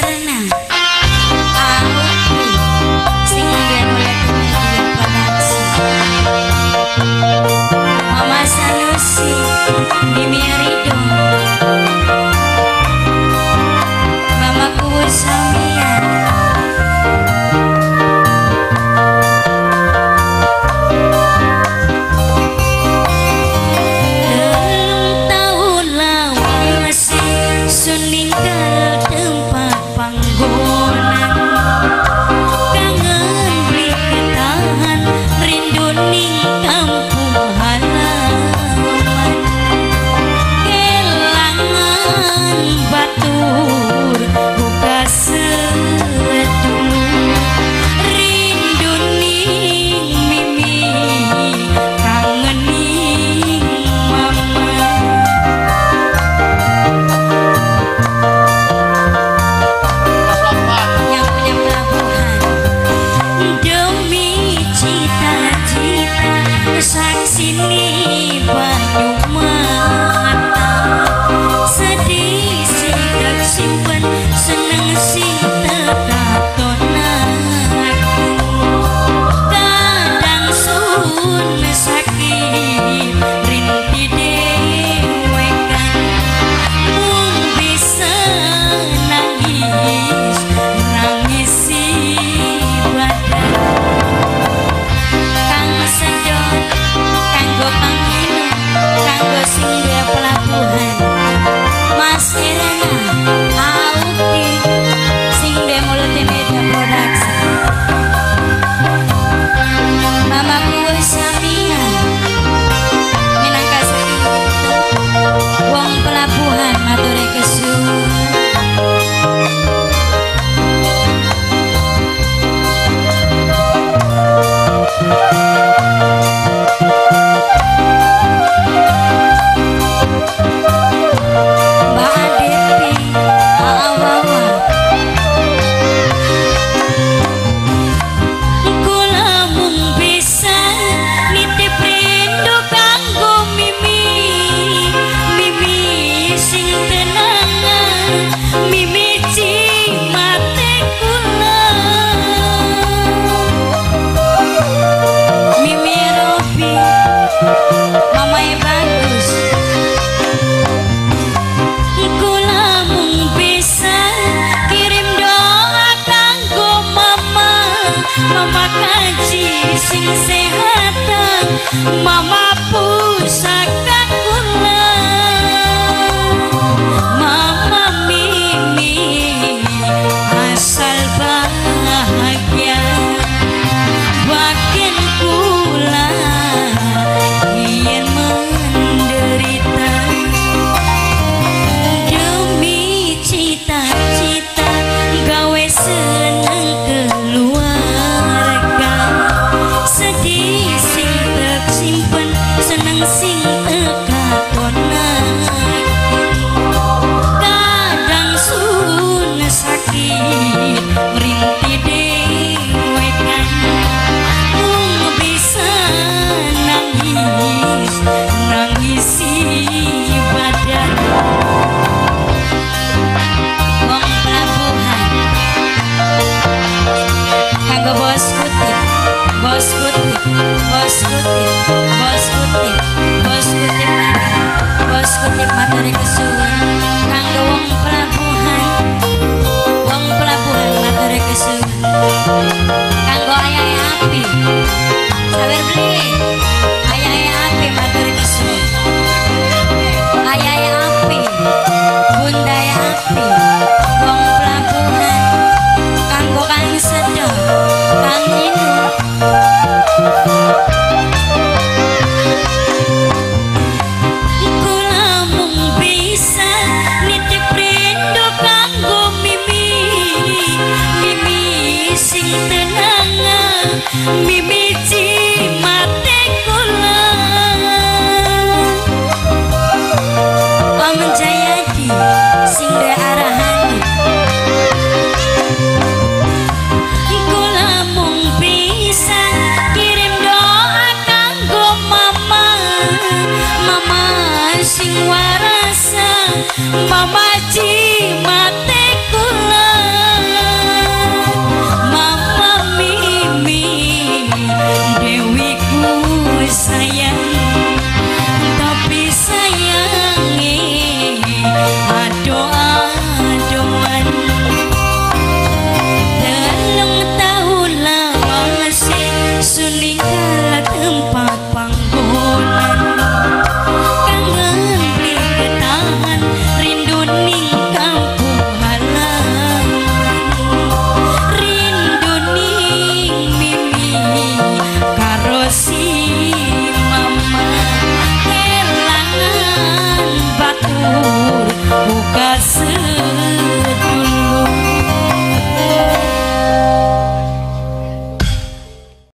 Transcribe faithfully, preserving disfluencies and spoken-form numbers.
Mama pusaka kula, Mama Mimi asal bahagia, bagian kula yen menderita demi cita-cita gawe seneng keluarga, sedih sing tersimpen seneng sing teka konak, kadang sun sakit merintih dewe kan mung bisa nangis nangisi badan wong pelabuhan kanggo bos kutip bos kutip bos kutip bos kutip bos kutip bos kutip materi kesuwun kanggo wong pelabuhan wong pelabuhan materi kesuwun kanggo ayah api sawer beli ayah api materi kesuwun ayah api bunda api wong pelabuhan kanggo kang sedang kang inul kula mung bisa nitip rindu kanggo Mimi Mimi sing tenang Mimi